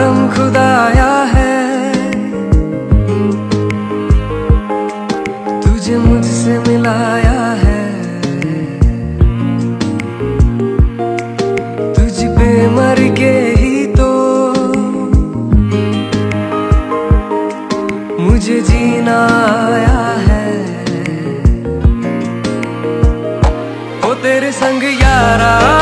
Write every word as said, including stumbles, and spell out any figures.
आलम खुदाया है, तुझे मुझसे मिलाया है। तुझ पे मर के ही तो मुझे जीना आया है। ओ तेरे संग यारा